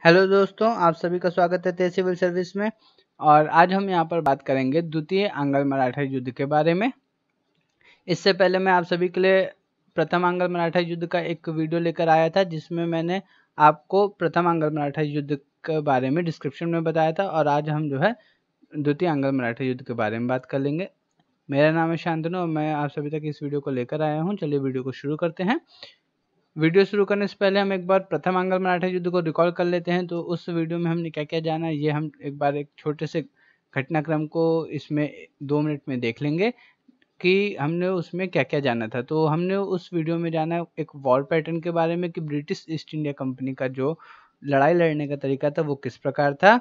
Hello दोस्तों, आप सभी का स्वागत है तेज सिविल सर्विस में। और आज हम यहाँ पर बात करेंगे द्वितीय आंग्ल मराठा युद्ध के बारे में। इससे पहले मैं आप सभी के लिए प्रथम आंग्ल मराठा युद्ध का एक वीडियो लेकर आया था, जिसमें मैंने आपको प्रथम आंग्ल मराठा युद्ध के बारे में डिस्क्रिप्शन में बताया था। और आज हम जो है द्वितीय आंग्ल मराठा युद्ध के बारे में बात कर लेंगे। मेरा नाम है शांतनु और मैं आप सभी तक इस वीडियो को लेकर आया हूँ। चलिए वीडियो को शुरू करते हैं। वीडियो शुरू करने से पहले हम एक बार प्रथम आंग्ल मराठा युद्ध को रिकॉल कर लेते हैं। तो उस वीडियो में हमने क्या क्या जाना, ये हम एक बार एक छोटे से घटनाक्रम को इसमें 2 मिनट में देख लेंगे कि हमने उसमें क्या क्या जाना था। तो हमने उस वीडियो में जाना एक वॉर पैटर्न के बारे में कि ब्रिटिश ईस्ट इंडिया कंपनी का जो लड़ाई लड़ने का तरीका था वो किस प्रकार था।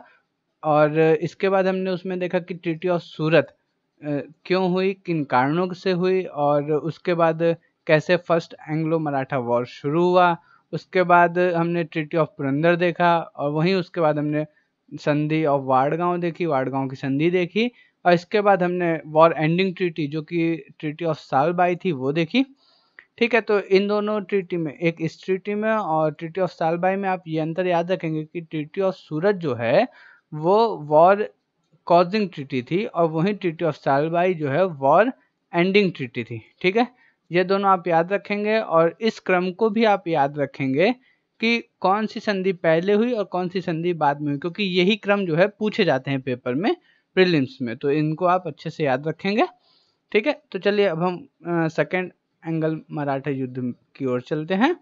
और इसके बाद हमने उसमें देखा कि ट्रीटी ऑफ सूरत क्यों हुई, किन कारणों से हुई, और उसके बाद कैसे फर्स्ट एंग्लो मराठा वॉर शुरू हुआ। उसके बाद हमने ट्रीटी ऑफ पुरंदर देखा और वहीं उसके बाद हमने संधि ऑफ वाड़गांव देखी, वाड़गांव की संधि देखी। और इसके बाद हमने वॉर एंडिंग ट्रीटी जो कि ट्रीटी ऑफ सालबाई थी वो देखी। ठीक है, तो इन दोनों ट्रीटी में, एक इस ट्रीटी में और ट्रीटी ऑफ सालबाई में, आप ये अंतर याद रखेंगे कि ट्रीटी ऑफ सूरत जो है वो वॉर कॉजिंग ट्रीटी थी और वहीं ट्रीटी ऑफ सालबाई जो है वॉर एंडिंग ट्रीटी थी। ठीक है, ये दोनों आप याद रखेंगे और इस क्रम को भी आप याद रखेंगे कि कौन सी संधि पहले हुई और कौन सी संधि बाद में हुई, क्योंकि यही क्रम जो है पूछे जाते हैं पेपर में, प्रीलिम्स में। तो इनको आप अच्छे से याद रखेंगे। ठीक है, तो चलिए अब हम सेकेंड एंग्ल मराठा युद्ध की ओर चलते हैं।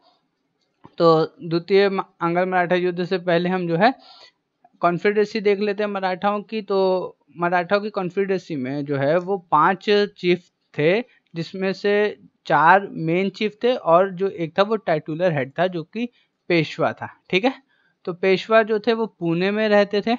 तो द्वितीय आंग्ल मराठा युद्ध से पहले हम जो है कॉन्फेडरेसी देख लेते हैं मराठाओं की। तो मराठाओं की कॉन्फेडरेसी में जो है वो 5 चीफ थे, जिसमें से 4 मेन चीफ थे और जो एक था वो टाइटुलर हेड था जो कि पेशवा था। ठीक है, तो पेशवा जो थे वो पुणे में रहते थे।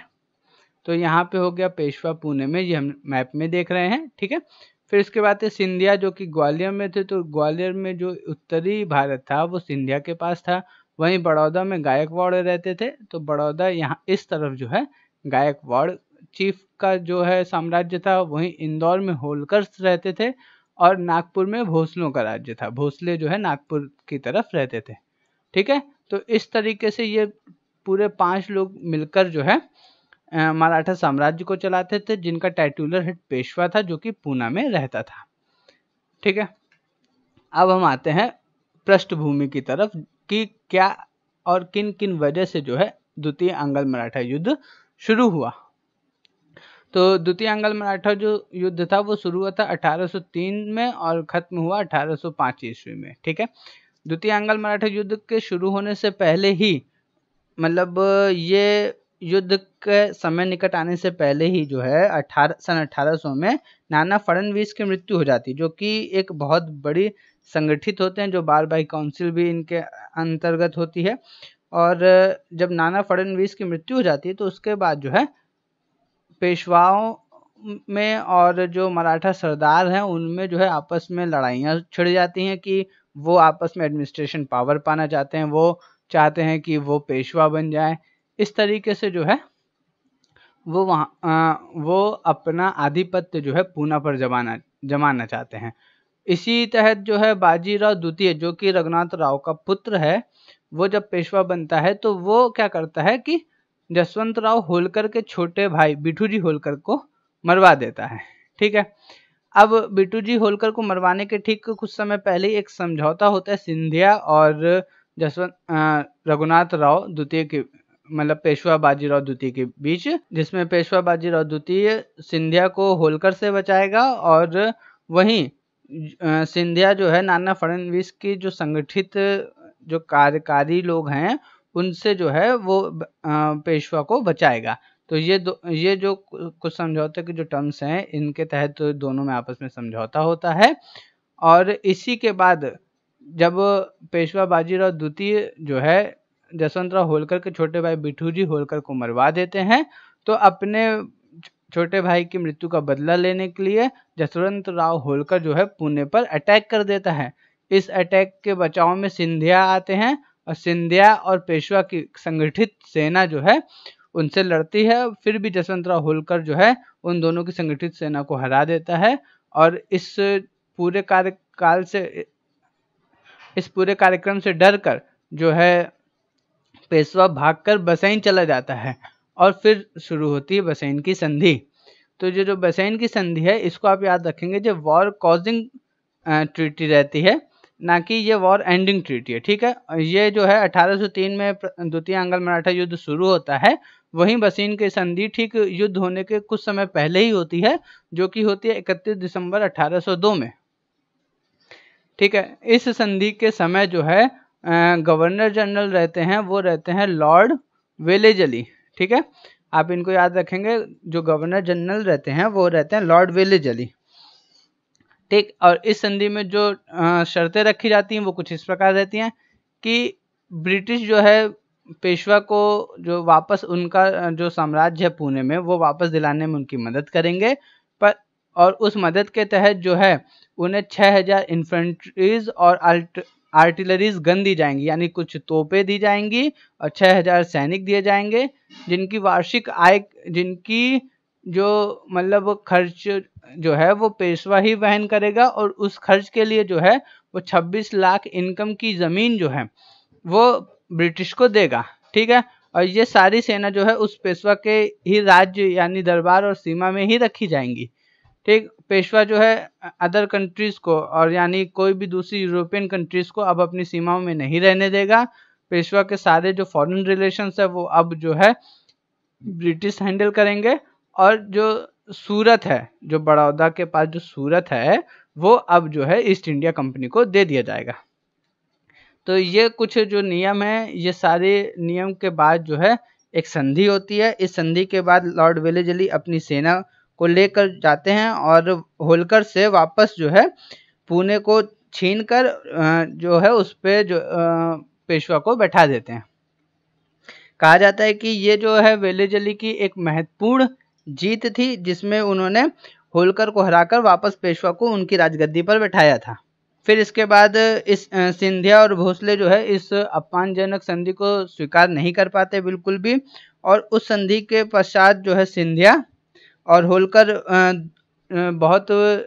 तो यहाँ पे हो गया पेशवा पुणे में, ये हम मैप में देख रहे हैं। ठीक है, फिर इसके बाद सिंधिया जो कि ग्वालियर में थे। तो ग्वालियर में जो उत्तरी भारत था वो सिंधिया के पास था। वहीं बड़ौदा में गायकवाड़ रहते थे। तो बड़ौदा यहाँ इस तरफ जो है गायकवाड़ चीफ का जो है साम्राज्य था। वहीं इंदौर में होलकर रहते थे और नागपुर में भोसलों का राज्य था। भोसले जो है नागपुर की तरफ रहते थे। ठीक है, तो इस तरीके से ये पूरे 5 लोग मिलकर जो है मराठा साम्राज्य को चलाते थे, जिनका टाइटुलर हेड पेशवा था जो कि पूना में रहता था। ठीक है, अब हम आते हैं पृष्ठभूमि की तरफ कि क्या और किन किन वजह से जो है द्वितीय आंग्ल मराठा युद्ध शुरू हुआ। तो द्वितीय आंग्ल मराठा जो युद्ध था वो शुरू हुआ था 1803 में और खत्म हुआ 1805 ईस्वी में। ठीक है, द्वितीय आंग्ल मराठा युद्ध के शुरू होने से पहले ही, मतलब ये युद्ध के समय निकट आने से पहले ही जो है सन 1800 में नाना फडणवीस की मृत्यु हो जाती, जो कि एक बहुत बड़ी संगठित होते हैं, जो बारबाई काउंसिल भी इनके अंतर्गत होती है। और जब नाना फडणवीस की मृत्यु हो जाती है तो उसके बाद जो है पेशवाओं में और जो मराठा सरदार हैं उनमें जो है आपस में लड़ाइयाँ छिड़ जाती हैं कि वो आपस में एडमिनिस्ट्रेशन पावर पाना चाहते हैं, वो चाहते हैं कि वो पेशवा बन जाए। इस तरीके से जो है वो अपना आधिपत्य जो है पूना पर जमाना चाहते हैं। इसी तहत जो है बाजीराव द्वितीय जो कि रघुनाथ राव का पुत्र है, वो जब पेशवा बनता है तो वो क्या करता है कि जसवंत राव होलकर के छोटे भाई बिठूजी होलकर को मरवा देता है। ठीक है, अब बिठूजी होलकर को मरवाने के ठीक कुछ समय पहले एक समझौता होता है सिंधिया और रघुनाथ राव द्वितीय के, मतलब पेशवा बाजीराव द्वितीय के बीच, जिसमें पेशवा बाजीराव द्वितीय सिंधिया को होलकर से बचाएगा और वहीं सिंधिया जो है नाना फडणवीस की जो संगठित जो कार्यकारी लोग हैं उनसे जो है वो पेशवा को बचाएगा। तो ये जो कुछ समझौते के जो टर्म्स हैं इनके तहत दोनों में आपस में समझौता होता है। और इसी के बाद जब पेशवा बाजीराव द्वितीय जो है जसवंतराव होलकर के छोटे भाई बिठूजी होलकर को मरवा देते हैं, तो अपने छोटे भाई की मृत्यु का बदला लेने के लिए जसवंत राव होलकर जो है पुणे पर अटैक कर देता है। इस अटैक के बचाव में सिंधिया आते हैं और सिंधिया और पेशवा की संगठित सेना जो है उनसे लड़ती है। फिर भी जसवंत राव होलकर जो है उन दोनों की संगठित सेना को हरा देता है और इस पूरे कार्यक्रम से डरकर जो है पेशवा भागकर बसैन चला जाता है और फिर शुरू होती है बसैन की संधि। तो जो बसैन की संधि है इसको आप याद रखेंगे, जो वॉर कॉजिंग ट्रीटी रहती है, ना कि ये वॉर एंडिंग ट्रीटी है। ठीक है, ये जो है 1803 में द्वितीय आंग्ल मराठा युद्ध शुरू होता है, वहीं बसैन की संधि ठीक युद्ध होने के कुछ समय पहले ही होती है, जो कि होती है 31 दिसंबर 1802 में। ठीक है, इस संधि के समय जो है गवर्नर जनरल रहते हैं वो रहते हैं लॉर्ड वेलेजली। ठीक है, आप इनको याद रखेंगे, जो गवर्नर जनरल रहते हैं वो रहते हैं लॉर्ड वेलेजली। ठीक, और इस संधि में जो शर्तें रखी जाती हैं वो कुछ इस प्रकार रहती हैं कि ब्रिटिश जो है पेशवा को जो वापस उनका जो साम्राज्य है पुणे में वो वापस दिलाने में उनकी मदद करेंगे, पर और उस मदद के तहत जो है उन्हें 6000 इन्फेंट्रीज और आर्टिलरीज गन दी जाएंगी, यानी कुछ तोपें दी जाएंगी और 6000 सैनिक दिए जाएंगे, जिनकी वार्षिक आय, जिनकी जो मतलब खर्च जो है वो पेशवा ही वहन करेगा, और उस खर्च के लिए जो है वो 26 लाख इनकम की ज़मीन जो है वो ब्रिटिश को देगा। ठीक है, और ये सारी सेना जो है उस पेशवा के ही राज्य यानी दरबार और सीमा में ही रखी जाएंगी। ठीक, पेशवा जो है अदर कंट्रीज को और यानी कोई भी दूसरी यूरोपियन कंट्रीज को अब अपनी सीमाओं में नहीं रहने देगा। पेशवा के सारे जो फॉरेन रिलेशंस है वो अब जो है ब्रिटिश हैंडल करेंगे, और जो सूरत है, जो बड़ौदा के पास जो सूरत है, वो अब जो है ईस्ट इंडिया कंपनी को दे दिया जाएगा। तो ये कुछ जो नियम है, ये सारे नियम के बाद जो है एक संधि होती है। इस संधि के बाद लॉर्ड वेलेजली अपनी सेना को लेकर जाते हैं और होलकर से वापस जो है पुणे को छीनकर जो है उस पे जो पेशवा को बैठा देते हैं। कहा जाता है कि ये जो है वेलेजली की एक महत्वपूर्ण जीत थी, जिसमें उन्होंने होलकर को हराकर वापस पेशवा को उनकी राजगद्दी पर बैठाया था। फिर इसके बाद इस सिंधिया और भोसले जो है इस अपमानजनक संधि को स्वीकार नहीं कर पाते बिल्कुल भी, और उस संधि के पश्चात जो है सिंधिया और होलकर बहुत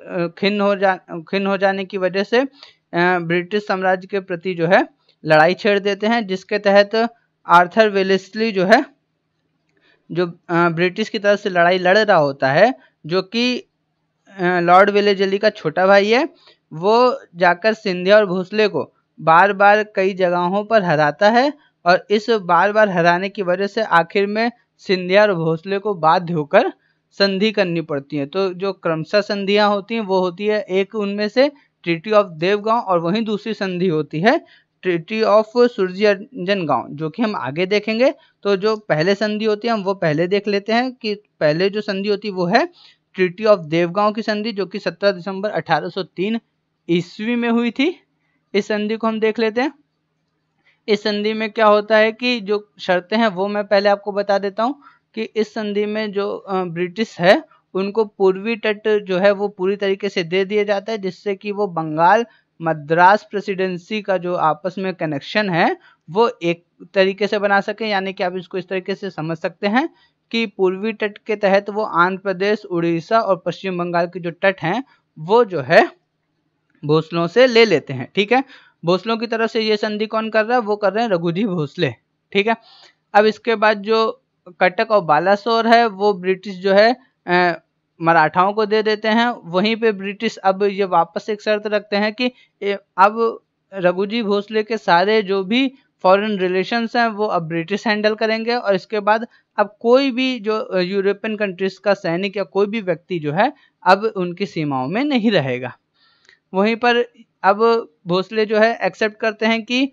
खिन्न हो जाने की वजह से ब्रिटिश साम्राज्य के प्रति जो है लड़ाई छेड़ देते हैं, जिसके तहत आर्थर वेलेस्ली जो है, जो ब्रिटिश की तरफ से लड़ाई लड़ रहा होता है, जो कि लॉर्ड वेलेजली का छोटा भाई है, वो जाकर सिंधिया और भोसले को बार बार कई जगहों पर हराता है, और इस बार बार हराने की वजह से आखिर में सिंधिया और भोसले को बाध्य होकर संधि करनी पड़ती है। तो जो क्रमशः संधियां होती हैं वो होती है, एक उनमें से ट्रीटी ऑफ देवगांव, और वहीं दूसरी संधि होती है ट्रीटी ऑफ सुरजीअंजनगांव, जो कि हम आगे देखेंगे। तो जो पहले संधि होती है हम वो पहले देख लेते हैं कि पहले जो संधि होती है वो है ट्रीटी ऑफ देवगांव की संधि, जो कि 17 दिसंबर 1803 ईस्वी में हुई थी। इस संधि को हम देख लेते हैं। इस संधि में क्या होता है कि जो शर्तें हैं वो मैं पहले आपको बता देता हूँ कि इस संधि में जो ब्रिटिश है उनको पूर्वी तट जो है वो पूरी तरीके से दे दिया जाता है, जिससे कि वो बंगाल मद्रास प्रेसिडेंसी का जो आपस में कनेक्शन है वो एक तरीके से बना सके। यानी कि आप इसको इस तरीके से समझ सकते हैं कि पूर्वी तट के तहत वो आंध्र प्रदेश, उड़ीसा और पश्चिम बंगाल के जो तट हैं वो जो है भोसलों से ले लेते हैं। ठीक है, भोसलों की तरफ से ये संधि कौन कर रहा है, वो कर रहे हैं रघुजी भोसले। ठीक है, अब इसके बाद जो कटक और बालासोर है वो ब्रिटिश जो है मराठाओं को दे देते हैं। वहीं पे ब्रिटिश अब ये वापस एक शर्त रखते हैं कि अब रघुजी भोसले के सारे जो भी फॉरेन रिलेशंस हैं वो अब ब्रिटिश हैंडल करेंगे, और इसके बाद अब कोई भी जो यूरोपियन कंट्रीज का सैनिक या कोई भी व्यक्ति जो है अब उनकी सीमाओं में नहीं रहेगा। वहीं पर अब भोसले जो है एक्सेप्ट करते हैं कि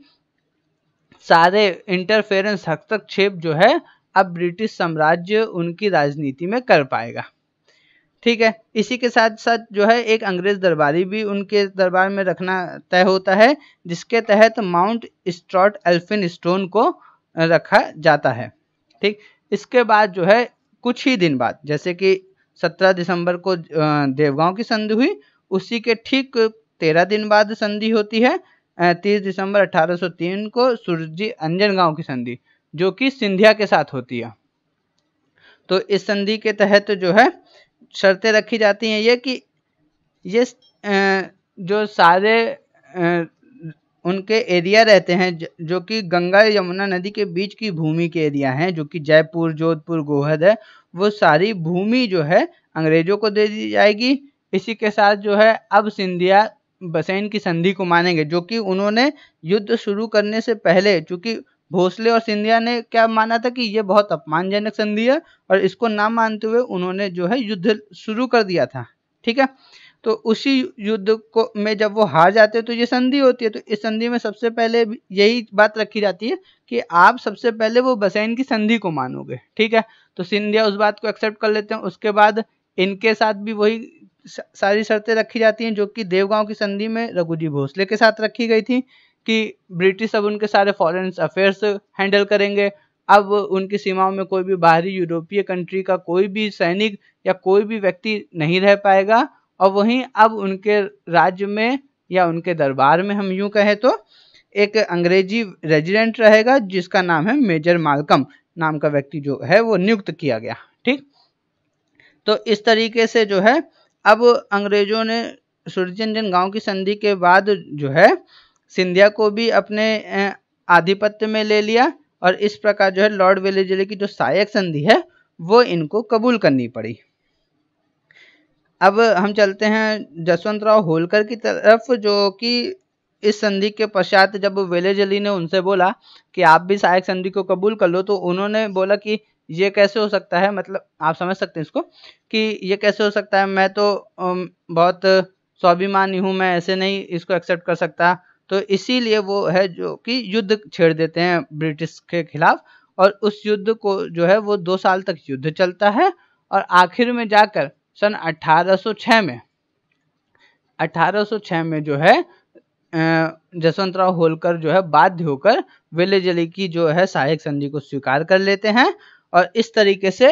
सारे इंटरफेरेंस, हस्तक्षेप जो है अब ब्रिटिश साम्राज्य उनकी राजनीति में कर पाएगा। ठीक है, इसी के साथ साथ जो है एक अंग्रेज दरबारी भी उनके दरबार में रखना तय होता है, जिसके तहत माउंट स्ट्रॉट एल्फिनस्टोन को रखा जाता है। ठीक, इसके बाद जो है कुछ ही दिन बाद, जैसे कि 17 दिसंबर को देवगांव की संधि हुई, उसी के ठीक 13 दिन बाद संधि होती है 30 दिसंबर 1803 को सुरजी अंजनगांव की संधि, जो कि सिंधिया के साथ होती है। तो इस संधि के तहत जो है शर्तें रखी जाती हैं ये कि ये जो सारे उनके एरिया रहते हैं जो कि गंगा यमुना नदी के बीच की भूमि के एरिया हैं, जो कि जयपुर, जोधपुर, गोहद है, वो सारी भूमि जो है अंग्रेजों को दे दी जाएगी। इसी के साथ जो है अब सिंधिया बसैन की संधि को मानेंगे, जो कि उन्होंने युद्ध शुरू करने से पहले, चूंकि भोसले और सिंधिया ने क्या माना था कि ये बहुत अपमानजनक संधि है, और इसको ना मानते हुए उन्होंने जो है युद्ध शुरू कर दिया था। ठीक है, तो उसी युद्ध को में जब वो हार जाते हैं तो ये संधि होती है। तो इस संधि में सबसे पहले यही बात रखी जाती है कि आप सबसे पहले वो बसैन की संधि को मानोगे। ठीक है, तो सिंधिया उस बात को एक्सेप्ट कर लेते हैं। उसके बाद इनके साथ भी वही सारी शर्तें रखी जाती हैं जो कि देवगांव की संधि में रघुजी भोसले के साथ रखी गई थी कि ब्रिटिश अब उनके सारे फॉरेन अफेयर्स हैंडल करेंगे। अब उनकी सीमाओं में कोई भी बाहरी यूरोपीय कंट्री का कोई भी सैनिक या कोई भी व्यक्ति नहीं रह पाएगा। और वहीं अब उनके राज्य में या उनके दरबार में हम यूं कहें तो एक अंग्रेजी रेजिडेंट रहेगा जिसका नाम है मेजर मालकम नाम का व्यक्ति जो है वो नियुक्त किया गया। ठीक, तो इस तरीके से जो है अब अंग्रेजों ने सूरजंजन गांव की संधि के बाद जो है सिंधिया को भी अपने आधिपत्य में ले लिया, और इस प्रकार जो है लॉर्ड वेलेस्ली की जो सहायक संधि है वो इनको कबूल करनी पड़ी। अब हम चलते हैं जसवंतराव होलकर की तरफ, जो कि इस संधि के पश्चात जब वेलेस्ली ने उनसे बोला कि आप भी सहायक संधि को कबूल कर लो, तो उन्होंने बोला कि ये कैसे हो सकता है, मतलब आप समझ सकते हैं इसको कि ये कैसे हो सकता है, मैं तो बहुत स्वाभिमानी हूँ, मैं ऐसे नहीं इसको एक्सेप्ट कर सकता। तो इसीलिए वो है जो कि युद्ध छेड़ देते हैं ब्रिटिश के खिलाफ, और उस युद्ध को जो है वो 2 साल तक युद्ध चलता है, और आखिर में जाकर सन 1806 में जो है जसवंतराव होलकर जो है बाध्य होकर वेलेस्ली की जो है सहायक संधि को स्वीकार कर लेते हैं। और इस तरीके से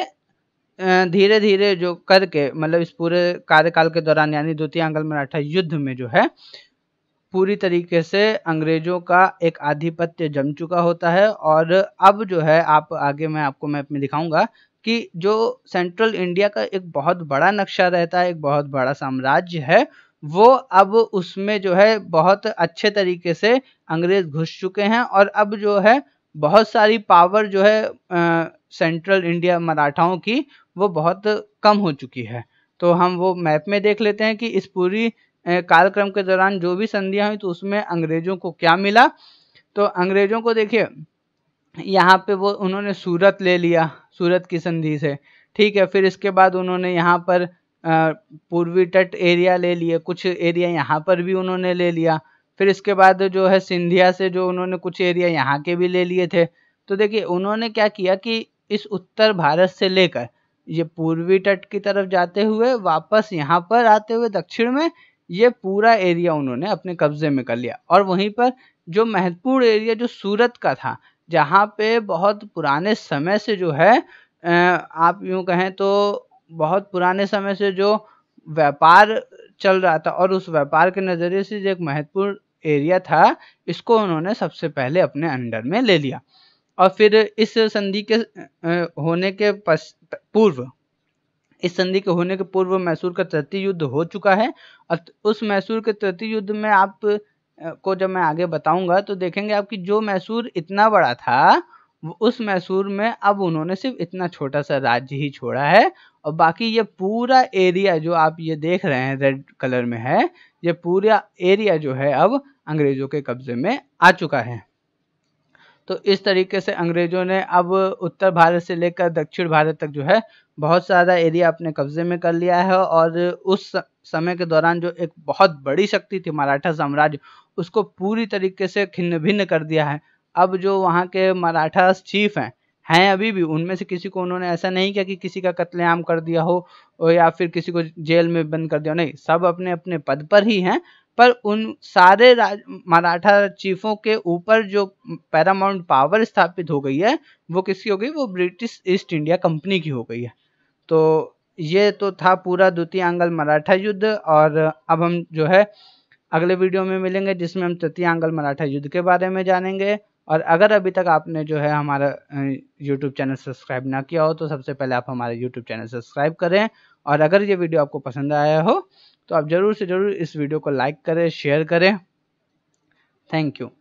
धीरे धीरे जो करके, मतलब इस पूरे कार्यकाल के दौरान यानी द्वितीय आंग्ल मराठा युद्ध में जो है पूरी तरीके से अंग्रेजों का एक आधिपत्य जम चुका होता है। और अब जो है आप आगे मैं आपको मैप में दिखाऊंगा कि जो सेंट्रल इंडिया का एक बहुत बड़ा नक्शा रहता है, एक बहुत बड़ा साम्राज्य है, वो अब उसमें जो है बहुत अच्छे तरीके से अंग्रेज घुस चुके हैं। और अब जो है बहुत सारी पावर जो है सेंट्रल इंडिया मराठाओं की वो बहुत कम हो चुकी है। तो हम वो मैप में देख लेते हैं कि इस पूरी कालक्रम के दौरान जो भी संधियां हुई तो उसमें अंग्रेजों को क्या मिला। तो अंग्रेजों को देखिए यहाँ पे वो उन्होंने सूरत ले लिया, सूरत की संधि से। ठीक है, फिर इसके बाद उन्होंने यहाँ पर पूर्वी तट एरिया ले लिए, कुछ एरिया यहाँ पर भी उन्होंने ले लिया। फिर इसके बाद जो है सिंधिया से जो उन्होंने कुछ एरिया यहाँ के भी ले लिए थे। तो देखिए उन्होंने क्या किया कि इस उत्तर भारत से लेकर ये पूर्वी तट की तरफ जाते हुए वापस यहाँ पर आते हुए दक्षिण में ये पूरा एरिया उन्होंने अपने कब्जे में कर लिया। और वहीं पर जो महत्वपूर्ण एरिया जो सूरत का था, जहाँ पे बहुत पुराने समय से जो है आप यूँ कहें तो बहुत पुराने समय से जो व्यापार चल रहा था और उस व्यापार के नज़रिए से जो एक महत्वपूर्ण एरिया था, इसको उन्होंने सबसे पहले अपने अंडर में ले लिया। और फिर इस संधि के होने के पूर्व, इस संधि के होने के पूर्व मैसूर का तृतीय युद्ध हो चुका है। और उस मैसूर के तृतीय युद्ध में आप को जब मैं आगे बताऊंगा तो देखेंगे आपकी जो मैसूर इतना बड़ा था, उस मैसूर में अब उन्होंने सिर्फ इतना छोटा सा राज्य ही छोड़ा है, और बाकी ये पूरा एरिया जो आप ये देख रहे हैं रेड कलर में है, ये पूरा एरिया जो है अब अंग्रेजों के कब्जे में आ चुका है। तो इस तरीके से अंग्रेजों ने अब उत्तर भारत से लेकर दक्षिण भारत तक जो है बहुत सारा एरिया अपने कब्जे में कर लिया है। और उस समय के दौरान जो एक बहुत बड़ी शक्ति थी मराठा साम्राज्य, उसको पूरी तरीके से छिन्न भिन्न कर दिया है। अब जो वहाँ के मराठा चीफ हैं अभी भी, उनमें से किसी को उन्होंने ऐसा नहीं किया कि किसी का कत्लेआम कर दिया हो या फिर किसी को जेल में बंद कर दिया, नहीं, सब अपने अपने पद पर ही हैं। पर उन सारे मराठा चीफों के ऊपर जो पैरामाउंट पावर स्थापित हो गई है वो किसकी हो गई, वो ब्रिटिश ईस्ट इंडिया कंपनी की हो गई है। तो ये तो था पूरा द्वितीय आंग्ल मराठा युद्ध। और अब हम जो है अगले वीडियो में मिलेंगे जिसमें हम तृतीय आंग्ल मराठा युद्ध के बारे में जानेंगे। और अगर अभी तक आपने जो है हमारा YouTube चैनल सब्सक्राइब ना किया हो तो सबसे पहले आप हमारे YouTube चैनल सब्सक्राइब करें। और अगर ये वीडियो आपको पसंद आया हो तो आप ज़रूर से ज़रूर इस वीडियो को लाइक करें, शेयर करें। Thank you.